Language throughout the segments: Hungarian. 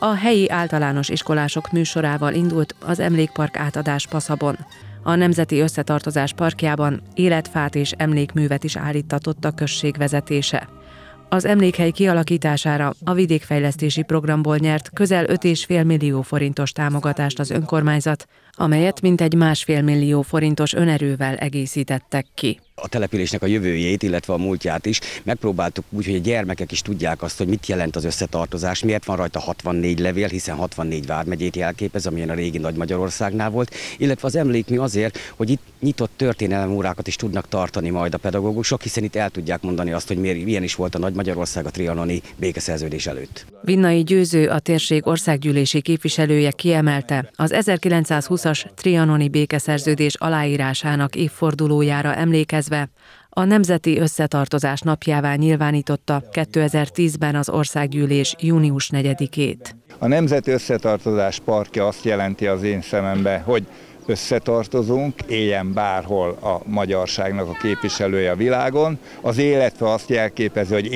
A helyi általános iskolások műsorával indult az emlékpark átadás Paszabon. A Nemzeti Összetartozás Parkjában életfát és emlékművet is állíttatott a község vezetése. Az emlékhely kialakítására a vidékfejlesztési programból nyert közel 5,5 millió forintos támogatást az önkormányzat, amelyet mintegy 1,5 millió forintos önerővel egészítettek ki. A településnek a jövőjét, illetve a múltját is megpróbáltuk úgy, hogy a gyermekek is tudják azt, hogy mit jelent az összetartozás, miért van rajta 64 levél, hiszen 64 vármegyét jelképez, amilyen a régi Nagy-Magyarországnál volt, illetve az emlékmű azért, hogy itt nyitott történelemórákat is tudnak tartani majd a pedagógusok, hiszen itt el tudják mondani azt, hogy milyen is volt a Nagy-Magyarország a trianoni békeszerződés előtt. Vinnai Győző, a térség országgyűlési képviselője kiemelte, az 1920-as trianoni békeszerződés aláírásának évfordulójára emlékezve a Nemzeti Összetartozás napjává nyilvánította 2010-ben az országgyűlés június 4-ét. A Nemzeti Összetartozás Parkja azt jelenti az én szemembe, hogy összetartozunk, éljen bárhol a magyarságnak a képviselője a világon. Az életve azt jelképezi, hogy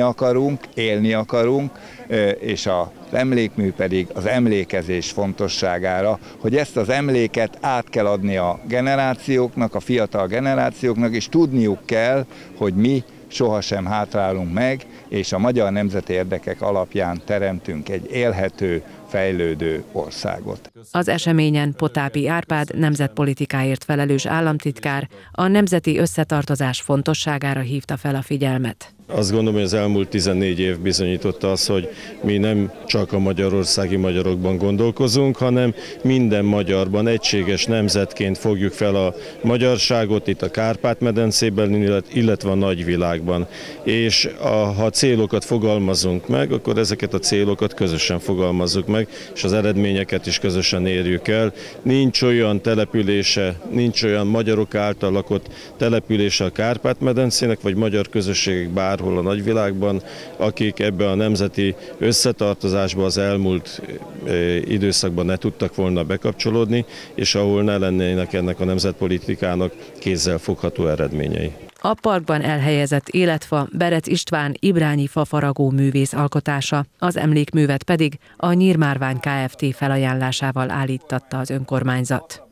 élni akarunk, és az emlékmű pedig az emlékezés fontosságára, hogy ezt az emléket át kell adni a generációknak, a fiatal generációknak, és tudniuk kell, hogy mi sohasem hátrálunk meg, és a magyar nemzeti érdekek alapján teremtünk egy élhető, fejlődő országot. Az eseményen Potápi Árpád, nemzetpolitikáért felelős államtitkár a nemzeti összetartozás fontosságára hívta fel a figyelmet. Azt gondolom, hogy az elmúlt 14 év bizonyította azt, hogy mi nem csak a magyarországi magyarokban gondolkozunk, hanem minden magyarban egységes nemzetként fogjuk fel a magyarságot itt a Kárpát-medencében, illetve a nagyvilágban. És ha célokat fogalmazunk meg, akkor ezeket a célokat közösen fogalmazzuk meg, és az eredményeket is közösen érjük el. Nincs olyan települése, nincs olyan magyarok által lakott települése a Kárpát-medencének, vagy magyar közösségek bárhol a nagyvilágban, akik ebbe a nemzeti összetartozásba az elmúlt időszakban ne tudtak volna bekapcsolódni, és ahol ne lennének ennek a nemzetpolitikának kézzelfogható eredményei. A parkban elhelyezett életfa Berec István ibrányi fafaragó művész alkotása, az emlékművet pedig a Nyírmárvány Kft. Felajánlásával állíttatta az önkormányzat.